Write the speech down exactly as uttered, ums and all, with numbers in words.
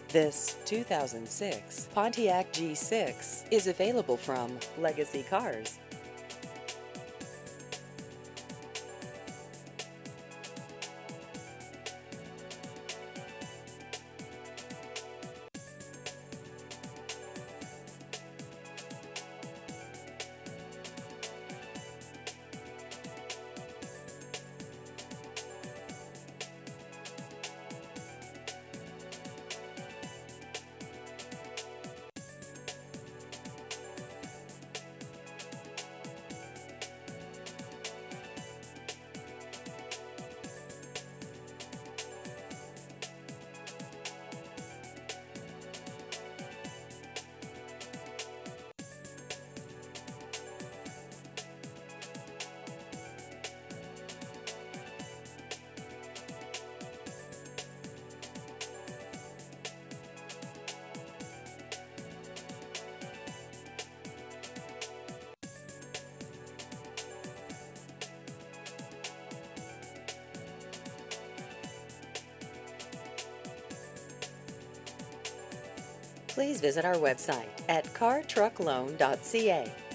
This two thousand six Pontiac G six is available from Legacy Cars. Please visit our website at car truck loan dot c a.